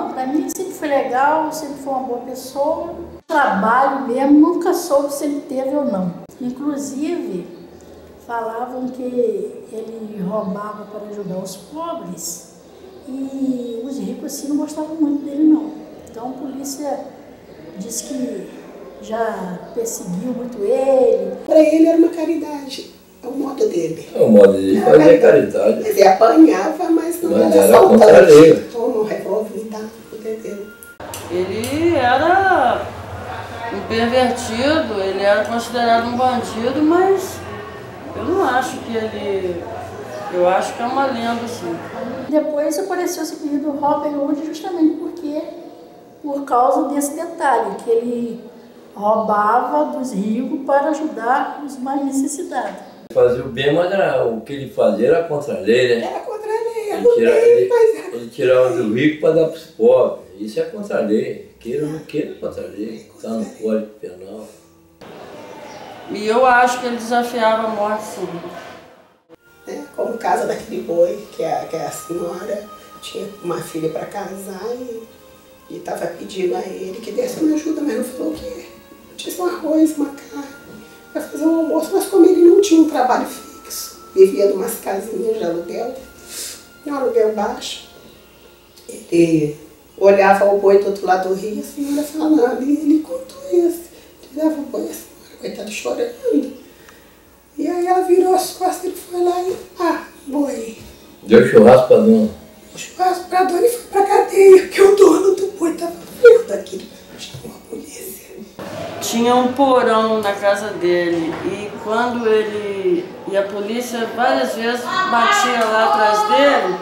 Não, para mim sempre foi legal, sempre foi uma boa pessoa. Trabalho mesmo, nunca soube se ele teve ou não. Inclusive, falavam que ele roubava para ajudar os pobres e os ricos assim não gostavam muito dele não. Então a polícia disse que já perseguiu muito ele. Para ele era uma caridade, é o modo dele. É o modo dele fazer caridade. Ele apanhava, mas não era era contra a assaltante. lei. Toma um revólver e dá no poder dele. Ele era um pervertido, ele era considerado um bandido, mas eu não acho que ele... Eu acho que é uma lenda, sim. Depois apareceu esse apelido Robin Hood justamente por causa desse detalhe, que ele roubava dos ricos para ajudar os mais necessitados. Fazia o bem, mas o que ele fazia era contra a lei, né? Era contra a lei, era do bem, mas era... Ele tirava do rico para dar para os pobres. Isso é contra a lei. Queira ou não queira, é contra a lei. Está no Código Penal. E eu acho que ele desafiava a morte, sim. Como o caso daquele boi, que a senhora tinha uma filha para casar e estava pedindo a ele que desse uma ajuda, mas não falou que tinha um arroz, uma carne, para fazer um almoço, mas como ele não tinha um trabalho fixo, vivia de umas casinhas de aluguel, um aluguel baixo, ele olhava o boi do outro lado do rio, a senhora falando, e ele contou isso, tirava o boi, a senhora, coitada, chorando. E aí ela virou as costas, ele foi lá e, boi. Deu churrasco para a dona. Deu churrasco para a dona e foi para a cadeia, porque o dono do boi estava vendo aquilo. Chamou a polícia. Tinha um porão na casa dele e quando ele... E a polícia várias vezes batia lá atrás dele.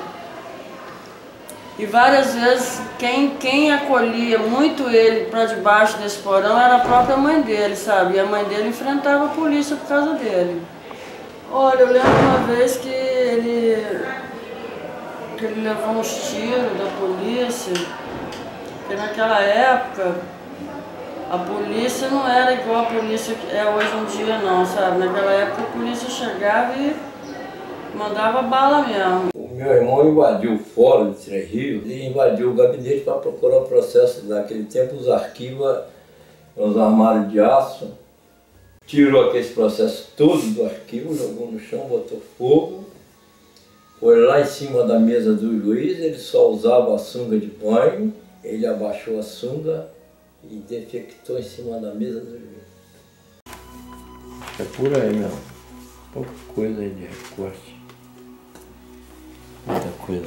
E várias vezes quem acolhia muito ele para debaixo desse porão era a própria mãe dele, sabe? E a mãe dele enfrentava a polícia por causa dele. Olha, eu lembro uma vez que ele levou uns tiros da polícia, porque naquela época a polícia não era igual a polícia que é hoje em dia não, sabe? Naquela época a polícia chegava e mandava bala mesmo. Meu irmão invadiu o fórum de Três Rios e invadiu o gabinete para procurar o processo daquele tempo, os arquivos, os armários de aço. Tirou aquele processo todo do arquivo, jogou no chão, botou fogo. Foi lá em cima da mesa do juiz, ele só usava a sunga de banho, ele abaixou a sunga e defectou em cima da mesa do juiz. É por aí mesmo, pouca coisa aí de recorte. Muita coisa.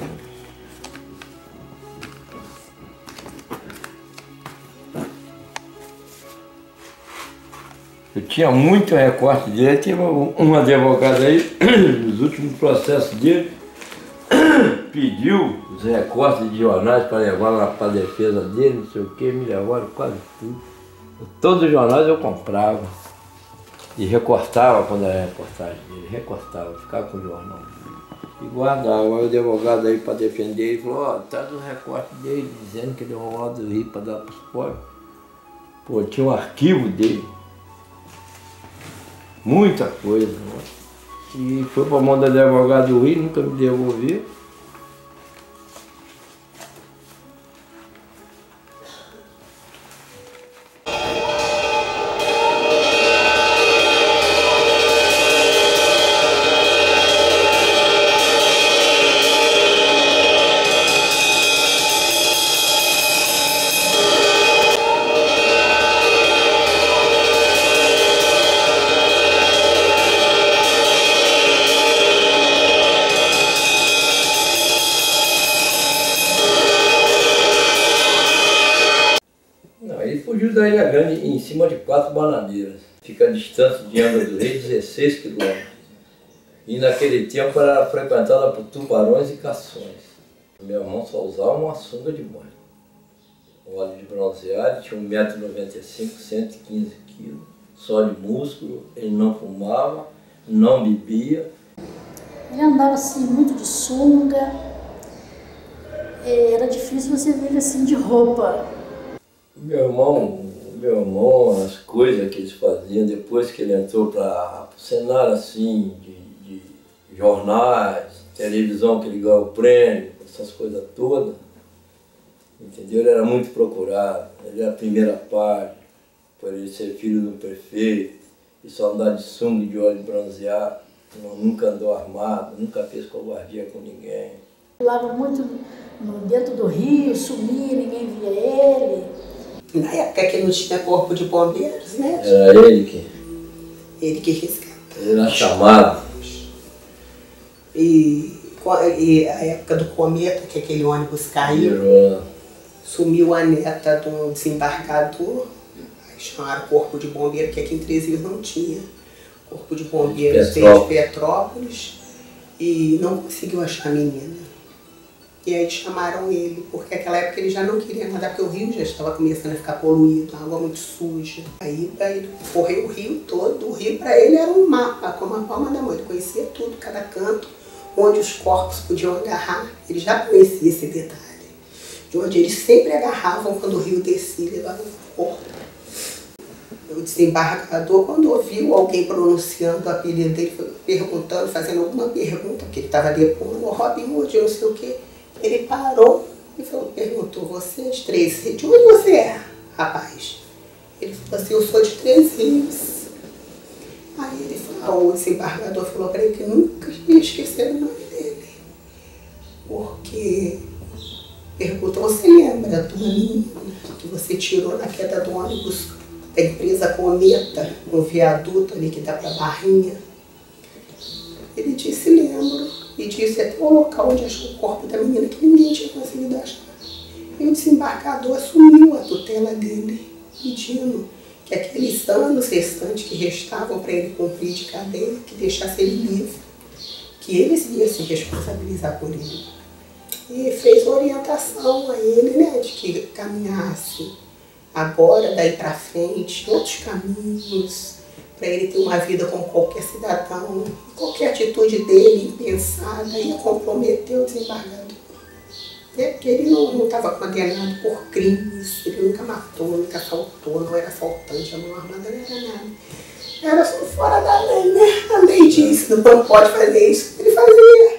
Eu tinha muito recorte dele, tinha um advogado aí, nos últimos processos dele, pediu os recortes de jornais para levar lá para a defesa dele, não sei o que, me levaram quase tudo. Todos os jornais eu comprava e recortava quando era reportagem dele, recortava, ficava com o jornal. E guardava. O advogado aí para defender, ele falou, traz o recorte dele, dizendo que ele roubava do rio para dar para os pobres. Pô, tinha um arquivo dele. Muita coisa. Né? E foi para a mão do advogado do Rio, nunca me devolveu. Fugiu da Ilha Grande em cima de 4 bananeiras. Fica a distância de Angra do Reis 16 quilômetros. E naquele tempo era frequentada por tubarões e cações. Meu irmão só usava uma sunga de banho. O óleo de bronzeado tinha 1,95 m, 115 kg. Só de músculo, ele não fumava, não bebia. Ele andava assim muito de sunga. Era difícil você ver ele assim de roupa. Meu irmão, as coisas que eles faziam depois que ele entrou para o cenário assim, de jornais, televisão que ele ganhou o prêmio, essas coisas todas, entendeu? Ele era muito procurado, ele era a primeira parte, por ele ser filho do prefeito, e só andar de sunga e de óleo bronzeado, nunca andou armado, nunca fez covardia com ninguém. Pulava muito dentro do rio, sumia, ninguém via ele. Na época que não tinha corpo de bombeiros, né? Era ele que resgatava. ele era chamado. E a época do cometa, que aquele ônibus caiu, sumiu a neta do desembargador, aí chamaram corpo de bombeiro, que aqui em Três Rios não tinha. Corpo de bombeiros veio de Petrópolis e não conseguiu achar a menina. E aí chamaram ele, porque naquela época ele já não queria nadar, porque o rio já estava começando a ficar poluído, a água muito suja. Aí ele correu o rio todo, o rio para ele era um mapa, como a palma da mão, ele conhecia tudo, cada canto, onde os corpos podiam agarrar, ele já conhecia esse detalhe. De onde eles sempre agarravam quando o rio descia, levavam o corpo. O desembargador, quando ouviu alguém pronunciando o apelido dele, foi perguntando, fazendo alguma pergunta, porque ele estava depondo, o Robin Hood, não sei o quê. Ele parou e perguntou, você é de Três Rios? De onde você é, rapaz? Ele falou assim, eu sou de Três Rios. Aí ele falou, o desembargador falou para ele que nunca ia esquecer o nome dele. Porque perguntou, você lembra de uma menina que você tirou na queda do ônibus da empresa Cometa, no viaduto ali que dá para Barrinha? Ele disse, lembro. E disse até o local onde achou o corpo da menina, que ninguém tinha conseguido achar. E o desembargador assumiu a tutela dele, pedindo que aqueles anos restantes que restavam para ele cumprir de cadeia, que deixasse ele livre, que eles iam se responsabilizar por ele. E fez orientação a ele, né, de que caminhasse agora, daí para frente, outros caminhos, para ele ter uma vida como qualquer cidadão. Qualquer atitude dele impensada ia comprometer o desembargador. Porque ele não estava condenado por crimes, ele nunca matou, nunca assaltou, não era assaltante, a mão armada não era nada. Era só fora da lei, né? A lei disse, não pode fazer isso, ele fazia.